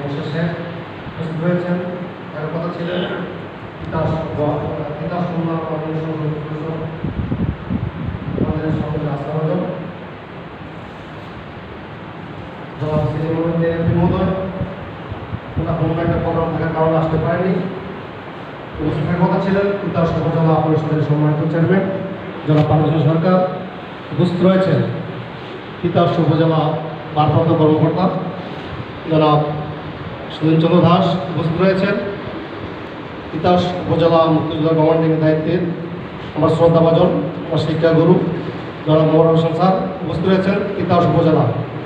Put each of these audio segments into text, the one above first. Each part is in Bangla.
শেষে উপস্থিত হয়েছেন। তার কথা ছিলেন তিতাস আমাদের সকলের আস্থাভাজন জনাব সিনেমা মহোদয়, ওনার কোনো একটা প্রোগ্রাম থাকার কারণে আসতে পারেনি। উপস্থিতের কথা ছিলেন তিতাস উপজেলা পরিষদের সম্মানিত চেয়ারম্যান জনাব পারভেজ সরকার। উপস্থিত রয়েছেন তিতাস উপজেলা ভারপ্রাপ্ত কর্মকর্তা জনাব সুনীল চন্দ্র দাস। উপস্থিত রয়েছেন তিতাস উপজেলা মুক্তিযোদ্ধা কমান্ডিংয়ের দায়িত্বের আমার শ্রদ্ধাভাজন আমার শিক্ষাগুরু জনাব মোহাম্মদ হোসেন স্যার। উপস্থিত রয়েছেন তিতাস উপজেলা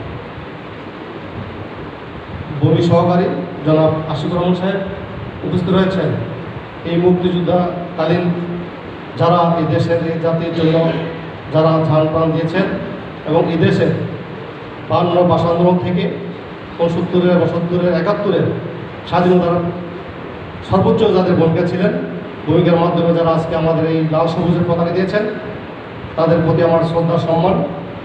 বনি সহকারী জনাব আশিকুর রহমান সাহেব। উপস্থিত রয়েছেন এই মুক্তিযুদ্ধকালীন যারা এই দেশের এই জাতির জন্য যারা ঝাল প্রাণ দিয়েছেন এবং এই দেশের 52 ভাষা আন্দোলন থেকে 75-এর 72-এর 71-এর স্বাধীনতার সর্বোচ্চ যাদের ভূমিকা ছিলেন, ভূমিকার মাধ্যমে যারা আজকে আমাদের এই লাল সবুজের পতাকা দিয়েছেন, তাদের প্রতি আমার শ্রদ্ধা সম্মান।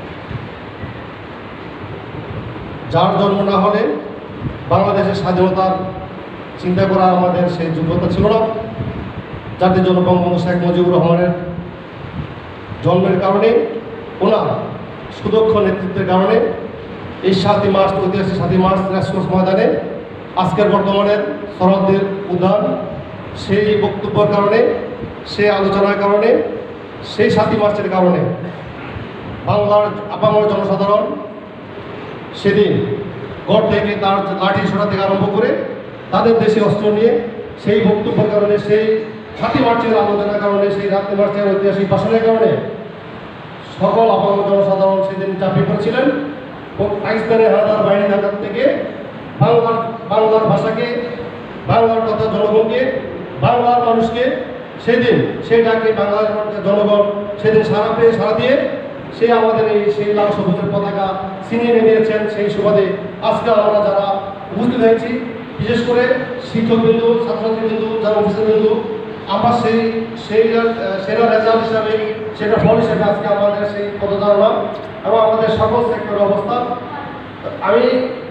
যার জন্ম না হলে বাংলাদেশের স্বাধীনতার চিন্তা করা আমাদের সেই যোগ্যতা ছিল না, জাতির জন্য বঙ্গবন্ধু শেখ মুজিবুর রহমানের জন্মের কারণে, ওনার সুদক্ষ নেতৃত্বের কারণে এই 7ই মার্চ, ঐতিহাসিক 7ই মার্চ রেসকোর্স ময়দানে আজকের বর্তমানের শরৎদের উদ্যান, সেই বক্তব্যের কারণে, সেই আলোচনার কারণে, সেই 7ই মার্চের কারণে বাংলার আপামর জনসাধারণ সেদিন ঘর থেকে তার লাঠি ছোড়া থেকে আরম্ভ করে তাদের দেশে অস্ত্র নিয়ে সেই বক্তব্যের কারণে, সেই 7ই মার্চের আলোচনার কারণে, সেই 7ই মার্চের ঐতিহাসিক ভাষণের কারণে সকল আপামর জনসাধারণ সেদিন চাপিয়ে পড়েছিলেন। পাকিস্তানের হানাদার বাহিনী ঢাকা থেকে বাংলার ভাষাকে, বাংলার কথা জনগণকে, বাংলার মানুষকে সেদিন সেই ডাকে বাংলার জনগণ সেদিন সারা দিয়ে সে আমাদের এই সেই লাল সবুজের পতাকা ছিনিয়ে নিয়েছেন। সেই সুবাদে আজকে আমরা যারা উপস্থিত হয়েছি, বিশেষ করে শিক্ষকবৃন্দু, ছাত্রছাত্রীবৃন্দু, যারা অফিসারবৃন্দু, আমরা সেরা রেজাল্ট হিসাবে, সেটা ফল হিসেবে আজকে আমাদের সেই পদধারণা এবং আমাদের সকল সেক্টরের অবস্থান। আমি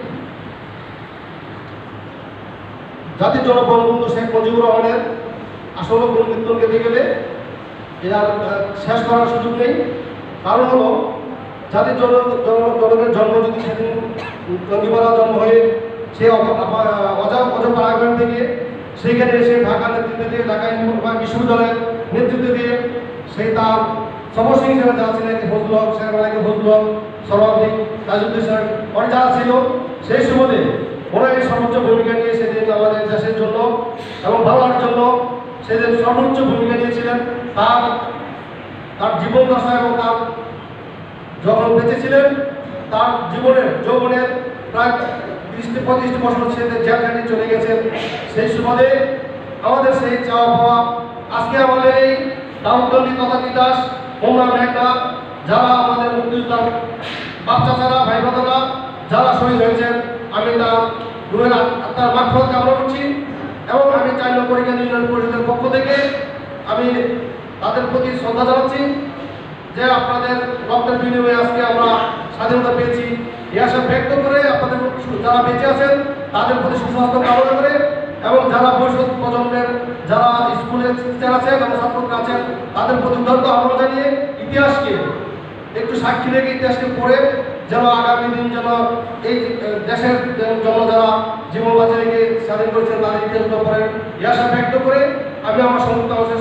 জাতির জনক বঙ্গবন্ধু শেখ মুজিবুর রহমানের আসলে গুণকীর্তন গেতে গেলে এর শেষ করার সুযোগ নেই। কারণ হলো জাতির জনকের জন্ম যদি সেদিন টঙ্গিপাড়া জন্ম হয়ে সে অজপাড়াগ্রাম থেকে সেইখানে এসে ঢাকা নেতৃত্ব দিয়ে, ঢাকা বিশ্ববিদ্যালয়ের নেতৃত্ব দিয়ে সেই তার সমস্যা হিসেবে যারা ছিলেন ফজলুল হক, শেখ মালিক ফজলুল হক, সর্বাধিক তাজউদ্দিন সাহেব, অনেক যারা ছিল সেই সুবাদে ওরা এই সর্বোচ্চ ভূমিকা নিয়ে সেদিন আমাদের দেশের জন্য এবং বাংলার জন্য সেদিন সর্বোচ্চ ভূমিকা নিয়েছিলেন। তার জীবন দশা এবং তার যখন বেঁচে ছিলেন তার যৌবনের প্রায় 30-35 বছর সেদিন জেল কাটিয়ে চলে গেছেন। সেই সুবাদে আমাদের সেই চাওয়া পাওয়া আজকে আমাদের এই দাউদকান্দি তথা তিতাস, হোমনা, মেঘনা, যারা আমাদের মুক্তিযোদ্ধার বাচ্চা ছাড়া ভাই বোনেরা যারা শহীদ হয়েছেন, আমি তার রুহের আত্মার মাগফিরাত কামনা করছি এবং আমি 4 নং পরীক্ষা ইউনিয়ন পরিষদের পক্ষ থেকে আমি তাদের প্রতি শ্রদ্ধা জানাচ্ছি যে আপনাদের রক্তের বিনিময়ে আজকে আমরা স্বাধীনতা পেয়েছি। এই আশা ব্যক্ত করে আপনাদের যারা বেঁচে আছেন তাদের প্রতি সুস্বাস্থ্য কামনা করে এবং যারা ভবিষ্যৎ প্রজন্মের যারা স্কুলের টিচার আছেন এবং ছাত্ররা আছেন তাদের প্রতি উদারতা আহ্বান জানিয়ে ইতিহাসকে একটু সাক্ষী রেখে ইতিহাসকে পড়ে যেন আগামী দিন যেন এই দেশের জন্য যারা জীবন বাঁচিয়ে রেখে স্বাধীন করেছেন তাদের ইতিহাস পড়েন এই আশা ব্যক্ত করে আমি আমার সংযুক্ত